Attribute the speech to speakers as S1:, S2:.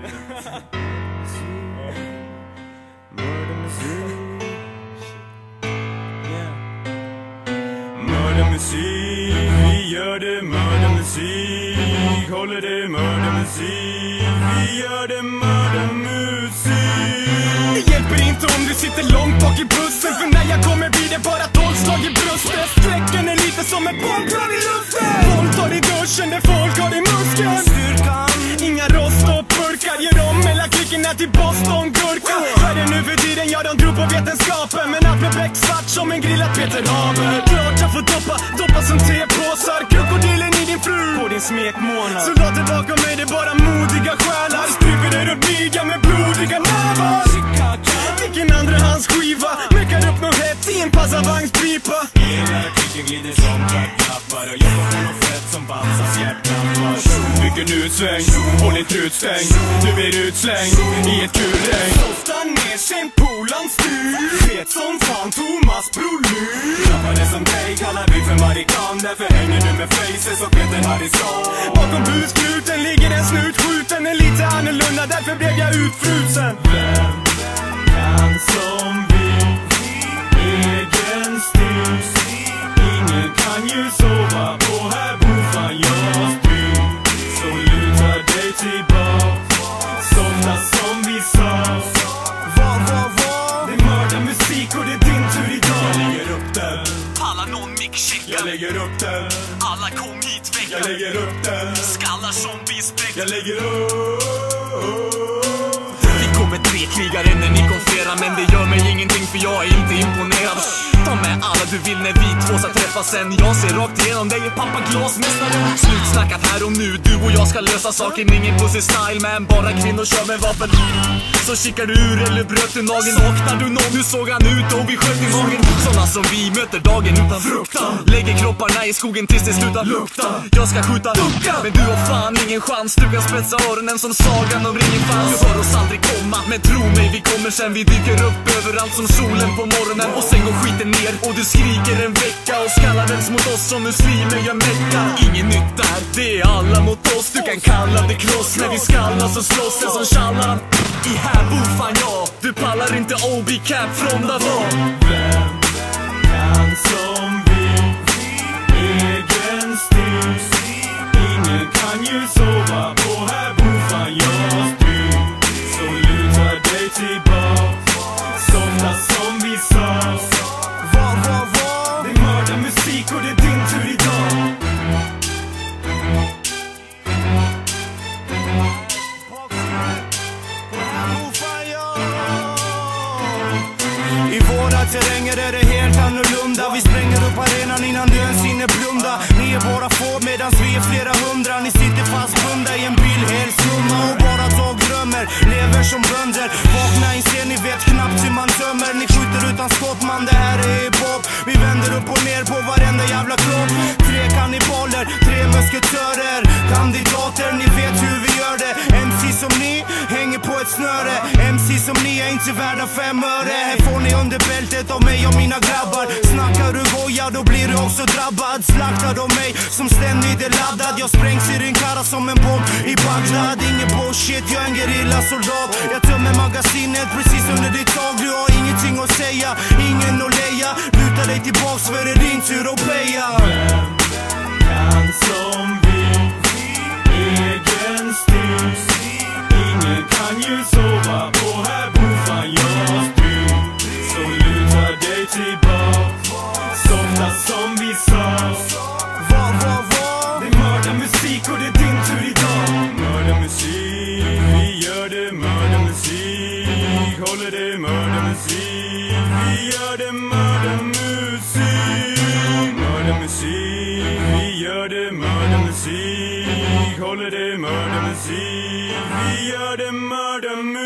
S1: Mördarmusik, vi gör det mördarmusik. Håller det mördarmusik, vi gör det mördarmusik. Det hjälper inte om du sitter långt bak i bussen, för när jag kommer blir det bara 12 slag i bröstet. Sträcken är lite som ett bollplan i luften. Våldtar i duschen där folk har i muskeln. Styrkan, inga rost och burkar. Ger om hela klicken här till Boston-gurka. Vad är det nu för tiden? Ja, de tror på vetenskapen, men allt blir becksvart som en grillad Peter Haber. Klart jag får doppa som tepåsar. Krokodilen i din fru, på din smekmånad. Soldater bakom mig, det är bara modiga själar. Stryper dig och blyga med blodiga nävar. Vilken andrahandsskiva, meckar upp något hett i en passavagnspipa. Hela klicken glider som tagglappar och jobbar på något fett som Bamsas hjärtklappar. Mycket utsväng, håll inte utstängd. Du blir utslängd i ett kulregn. Softar ner sen polan styr. Fet som fan Thomas Brolur. Drabbade som dig kallar vi för marikan. Därför hänger du med faces och Peter Harrison. Bakom busknuten ligger en snut skjuten. Är lite annorlunda, därför blev jag utfrusen. Vem kan som vill egen styrs? Ingen kan ju sova på här bofan jag styr. Så luta dig tillbaka, somna som vi sa. Det är mördarmusik och det är din tur idag. Jag lägger upp den.
S2: Pallar någon mic-checka.
S1: Jag lägger upp den.
S2: Alla kom hit väcka.
S1: Jag lägger upp den.
S2: Skallar som bispräck.
S1: Jag lägger upp.
S2: Vi kommer 3 krigare när ni kom flera, men det gör mig ingenting för jag är inte imponerad. Ta med alla du vill när vi två ska träffas sen. Jag ser rakt igenom dig, pappa glasmästare. Slutsnackat här och nu, du och jag ska lösa saker. Ingen pussy style man, bara kvinnor kör med vapen. Så kikar du ur eller bröt du nageln. Saknar du någon, hur såg han ut och vi sköt i magen. Såna som vi möter dagen utan fruktan. Lägger kropparna i skogen tills det slutar lukta. Jag ska skjuta, men du har fan ingen chans. Du kan spetsa öronen som sagan om ringen fanns. Du hör oss aldrig komma, men tro mig vi kommer sen. Vi dyker upp överallt som solen på morgonen. Och sen går skiten ner och du skriker en vecka. Och skallar den mot oss som muslimer gör mecka. Ingen nytt där, det är alla mot oss. Du kan kalla det kross, när vi skallar så slåss den som tjallar. I här bofan jag, du pallar inte OB-cap från Davon.
S1: Vem kan som vill egen styrs? Ingen kan ju sova på här bofan jag styr. Så luta dig tillbaka, somna som vi sa. Det är mördarmusik och det är din tur idag.
S3: I våra terränger är det helt annorlunda. Vi spränger upp arenan innan du ens hinner blunda. Ni är bara få medans vi är flera hundra. Ni sitter fastbundna i en bil helt skumma och bara dagdrömmer. Lever som bönder, vakna inser ni vet knappt hur man dömer. Ni skjuter utan skott man, det här är hiphop. Vi vänder upp och ner på varenda jävla kropp. 3 kannibaler, 3 musketörer, kandidater, ni vet hur vi gör det. MC som ni hänger på ett snöre. MC som ni är inte värda 5 öre. Här får ni under bältet av mig och mina grabbar. Snackar du goja då blir du också drabbad. Slaktad av mig som ständigt är laddad. Jag sprängs i din kara som en bomb i Bagdad. Ingen bullshit, jag är en gerillasoldat. Jag tömmer magasinet precis under ditt tag. Du har ingenting att säga, ingen att leja. Luta dig tillbaks för det är din tur att peja.
S1: Vem kan som vill egen styrs? Ingen kan ju sova på här bofan jag styr. Så luta dig tillbaka, somna som vi sa. Det är mördarmusik och det är din tur idag. Mördarmusik, vi gör det mördarmusik. Håller det mördarmusik, vi gör det mördarmusik. Mördarmusik, vi gör det mördarmusik. Håller det mördarmusik, vi gör det mördarmusik.